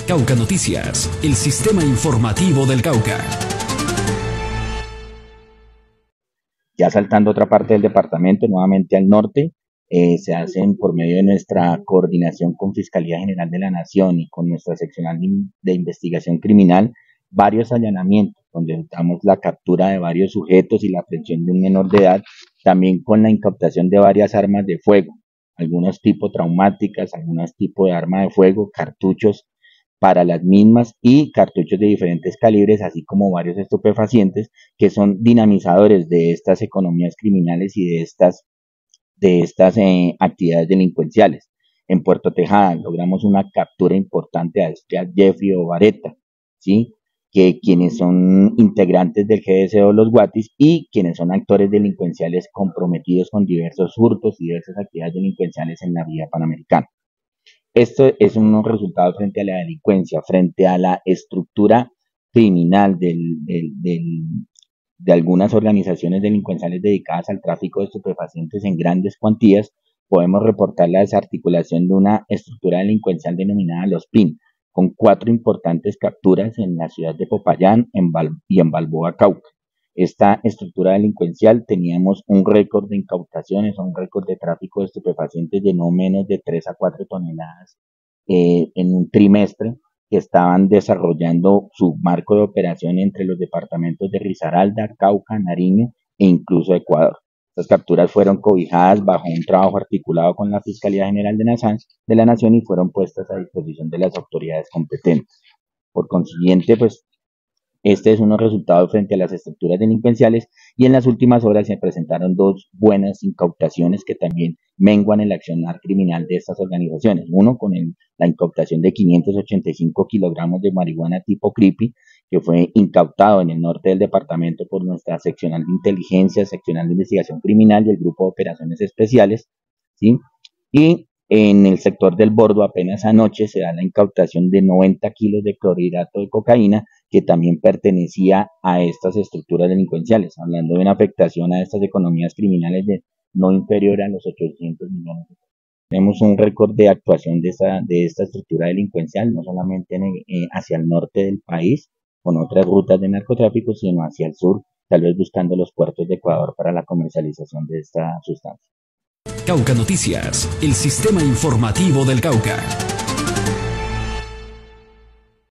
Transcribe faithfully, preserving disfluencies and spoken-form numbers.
Cauca Noticias, el sistema informativo del Cauca. Ya saltando a otra parte del departamento, nuevamente al norte, eh, se hacen por medio de nuestra coordinación con Fiscalía General de la Nación y con nuestra seccional de investigación criminal, varios allanamientos, donde damos la captura de varios sujetos y la aprehensión de un menor de edad, también con la incautación de varias armas de fuego, algunos tipos traumáticas, algunos tipos de arma de fuego, cartuchos para las mismas y cartuchos de diferentes calibres, así como varios estupefacientes que son dinamizadores de estas economías criminales y de estas, de estas eh, actividades delincuenciales. En Puerto Tejada logramos una captura importante a este a Jeffrey Ovareta, ¿sí? que quienes son integrantes del G D S O Los Guatis y quienes son actores delincuenciales comprometidos con diversos hurtos y diversas actividades delincuenciales en la vía panamericana. Esto es un resultado frente a la delincuencia, frente a la estructura criminal del, del, del, de algunas organizaciones delincuenciales dedicadas al tráfico de estupefacientes en grandes cuantías. Podemos reportar la desarticulación de una estructura delincuencial denominada Los P I N, con cuatro importantes capturas en la ciudad de Popayán en Bal y en Balboa, Cauca. Esta estructura delincuencial teníamos un récord de incautaciones, un récord de tráfico de estupefacientes de no menos de tres a cuatro toneladas eh, en un trimestre, que estaban desarrollando su marco de operación entre los departamentos de Risaralda, Cauca, Nariño e incluso Ecuador. Estas capturas fueron cobijadas bajo un trabajo articulado con la Fiscalía General de, Nación, de la Nación y fueron puestas a disposición de las autoridades competentes. Por consiguiente, pues, este es unos resultados frente a las estructuras delincuenciales y en las últimas horas se presentaron dos buenas incautaciones que también menguan el accionar criminal de estas organizaciones. Uno con el, la incautación de quinientos ochenta y cinco kilogramos de marihuana tipo creepy, que fue incautado en el norte del departamento por nuestra seccional de inteligencia, seccional de investigación criminal y el grupo de operaciones especiales, ¿sí? Y en el sector del Bordo apenas anoche se da la incautación de noventa kilos de clorhidrato de cocaína, que también pertenecía a estas estructuras delincuenciales, hablando de una afectación a estas economías criminales de no inferior a los ochocientos millones. Tenemos un récord de actuación de esta, de esta estructura delincuencial, no solamente en el, eh, hacia el norte del país, con otras rutas de narcotráfico, sino hacia el sur, tal vez buscando los puertos de Ecuador para la comercialización de esta sustancia. Cauca Noticias, el sistema informativo del Cauca.